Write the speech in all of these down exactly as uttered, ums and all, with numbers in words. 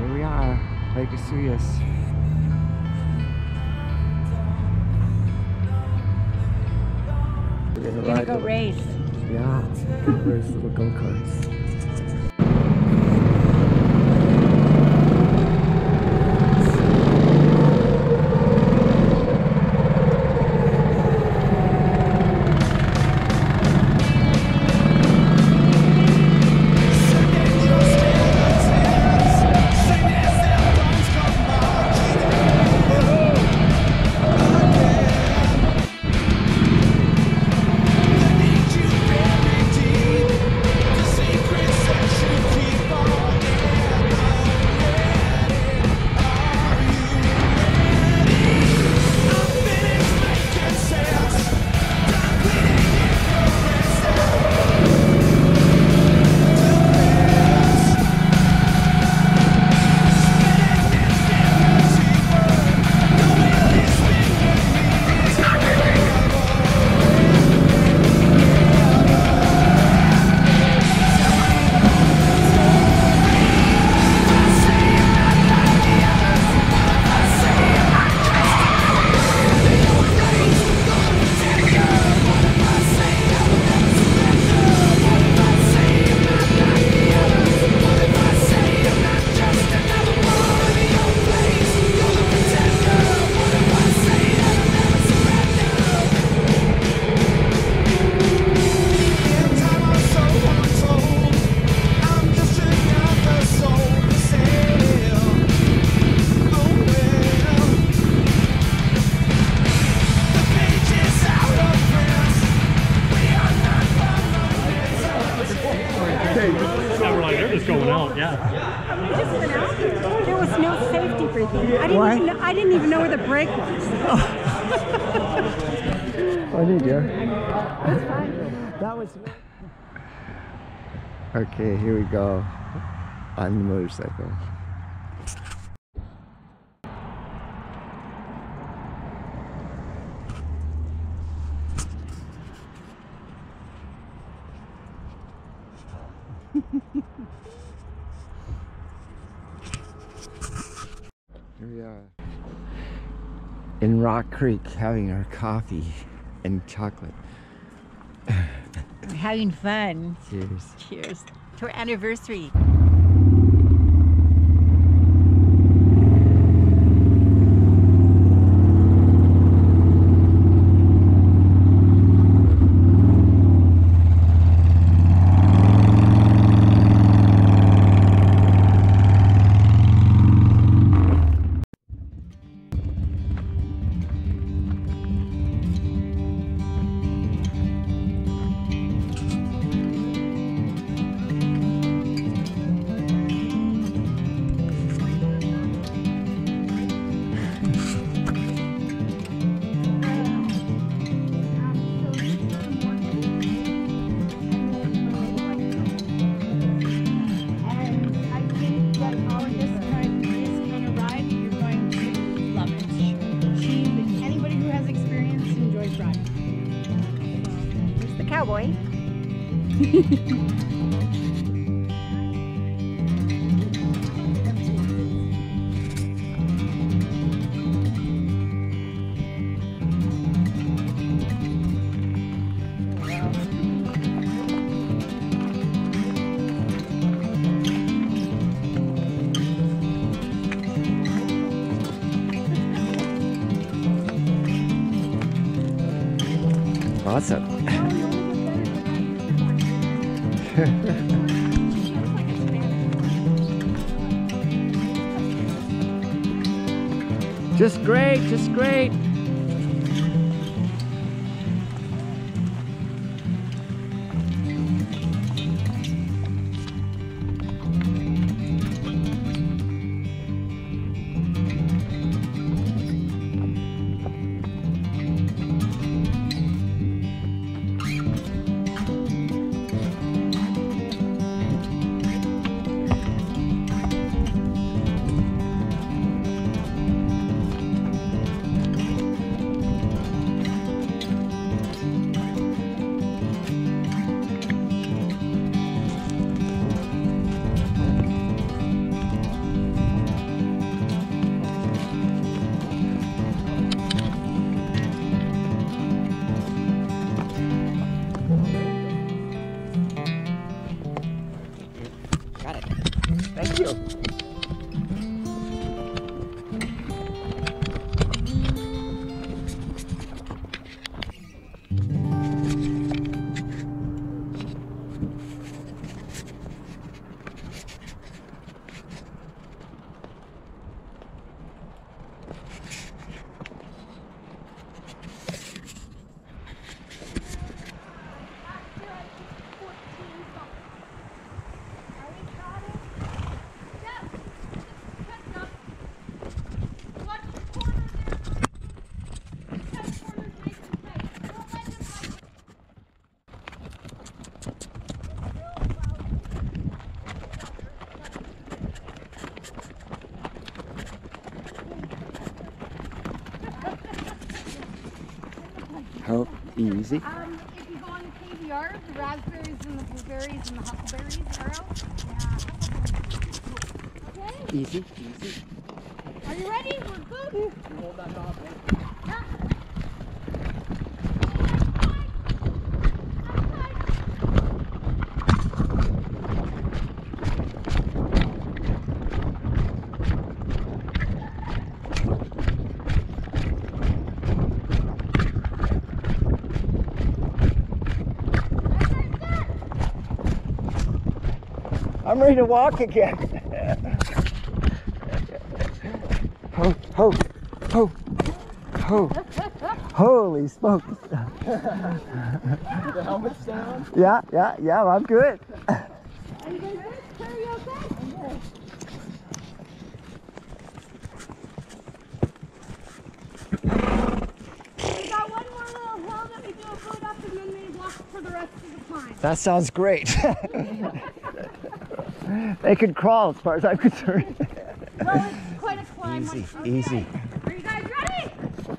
Here we are, Lake Vesuvius. We're gonna, We're gonna go race. Yeah, there's little go-karts. Going out, yeah. We just went out there. There was no safety breathing. I didn't even know, I didn't even know where the brake was. I need you. That's fine. That was. Okay, here we go on the motorcycle. Here we are in Rock Creek having our coffee and chocolate. We're having fun. Cheers. Cheers to our anniversary. Cowboy. Awesome. Just great, just great. Hope, easy. Um, if you go on the K V R, the raspberries and the blueberries and the huckleberries are out. Yeah. Okay. Easy, easy. Are you ready? We're good. Hold that knob, Yeah. I'm ready to walk again. Ho, ho, ho, ho. Holy smokes. The helmet's down? Yeah, yeah, yeah, I'm good. Are you guys good? Are you okay? We got one more little hill that we do a boot up and then we walk for the rest of the climb. That sounds great. They can crawl as far as I'm concerned. Well, it's quite a climb. Easy, Okay. easy. Are you guys ready?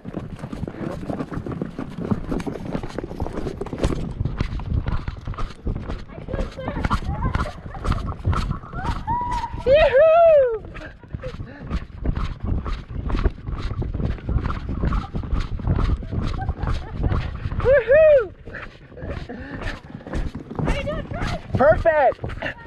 Yoo-hoo! Woohoo! How you doing, Frank? Perfect!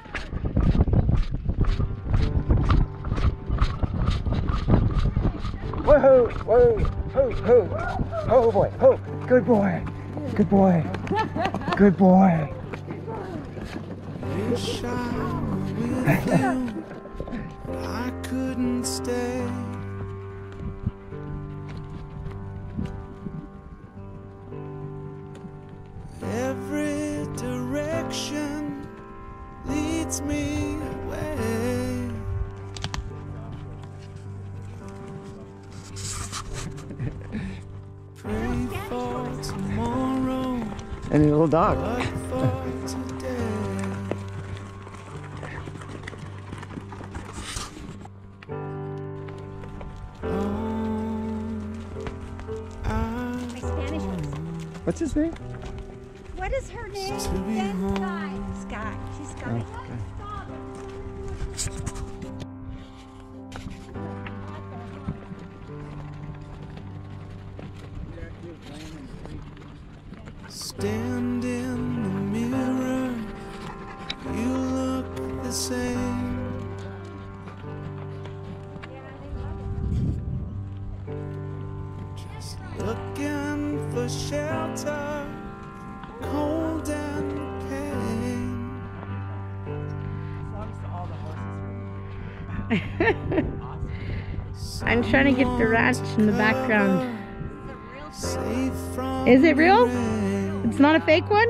Woohoo! Whoa! Ho! Ho! Oh boy! Ho! Good boy! Good boy! Good boy! Wish I were with you, I couldn't stay. Every direction leads me away. Pray for tomorrow, And a little dog. but for today. My Spanish ones. What's his name? What is her name? To be Yes, home. Sky. Sky. She's Sky. Oh, okay. Stand in the mirror, you look the same. Just looking for shelter, cold and pain. I'm trying to get the ranch in the background. Safe from Is it real? rain. It's not a fake one?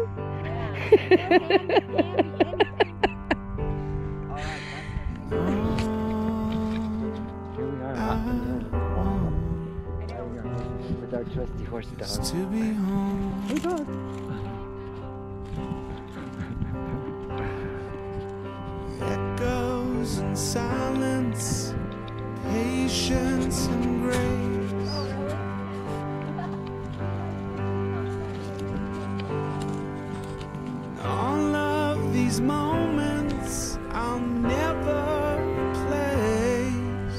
Here we are. With our trusty horse Just dog. to be home. Hey dog. Echoes and silence, patience and grace. All of these moments I'll never replace.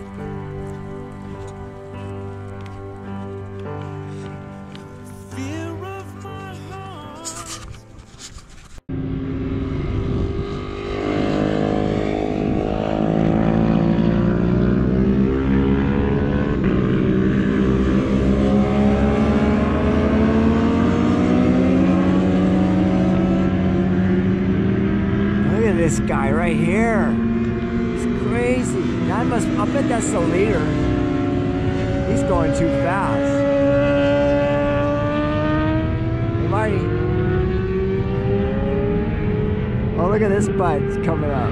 Fear of my heart. Look at this guy right here. He's crazy. That must, I bet that's the leader. He's going too fast. Hey, Marty. Oh, look at this bud coming up.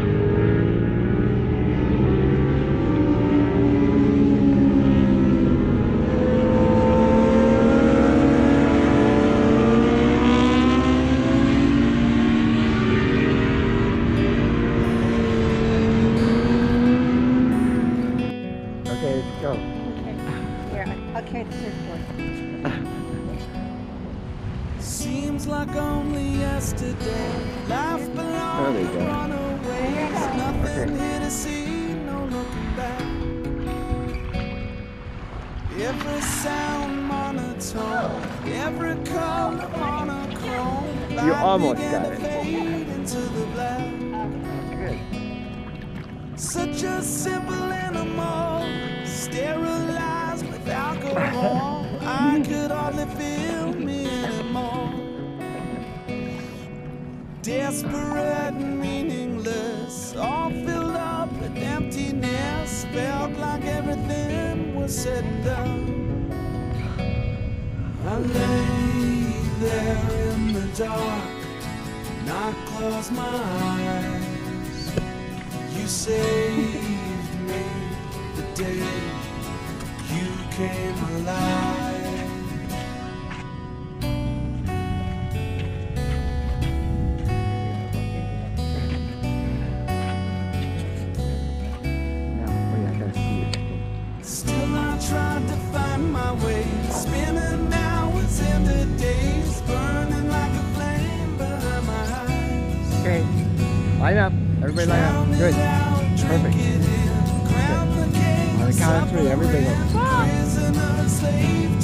Okay, let's go. Okay. Here, I'll carry the surfboard. Feels like only yesterday. Life belongs There they go. runaways. Nothing here to see, no looking back. Every sound monotone, every color monochrome. You almost got it. Fade into the black. Good. Such a simple animal, sterilized with alcohol. I could hardly feel me anymore. Desperate and meaningless, all filled up with emptiness. Felt like everything was said and done. I lay there in the dark, and I closed my eyes. You saved me the day you came alive. Now, wait, I gotta see it. Still I tried to find my way, spinning hours into days, burning like a flame behind my eyes. Okay. Line up. Everybody line up. Good. Perfect. Good. On the count of three, everybody go. Prisoner, slave